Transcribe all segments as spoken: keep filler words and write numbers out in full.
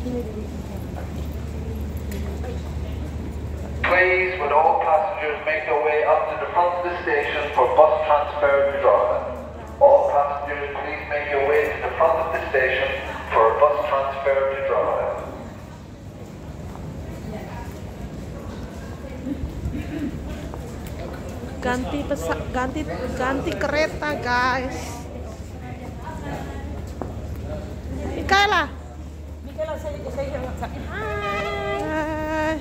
Please, would all passengers make their way up to the front of the station for bus transfer to Drogheda. All passengers, please make your way to the front of the station for a bus transfer to Drogheda. Ganti pesa ganti ganti kereta, guys. Mikaela. Mikaela, saya saya sakit. Hai.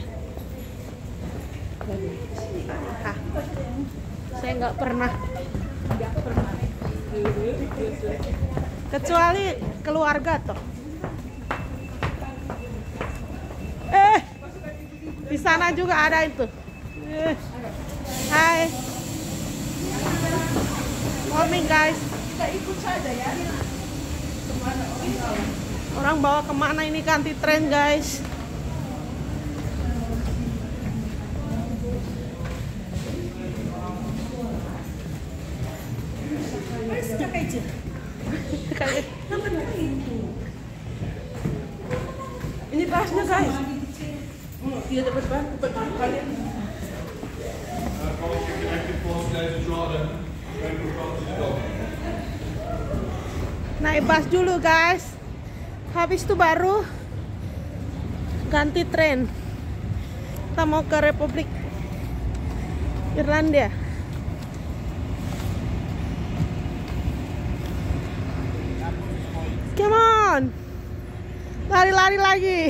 Ah, saya nggak pernah. Kecuali keluarga toh. Eh, di sana juga ada itu. Eh. Hai. Morning, guys. Kita ikut saja ya. Orang bawa kemana ini ganti tren, guys? Ini bahasnya, guys. Dia dapat bantu buat kalian. Naik bus dulu, guys. Habis itu baru ganti tren. Kita mau ke Republik Irlandia. Come on. Lari-lari lagi.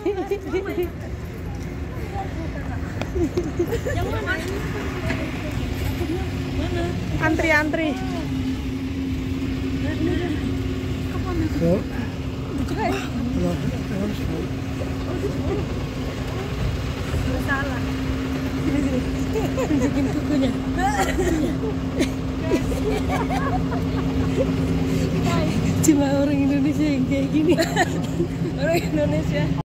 Yang mana? Mana? Antri-antri. Oh. Salah. Tunjukin kukunya. Cuma orang Indonesia yang kayak gini. Orang Indonesia.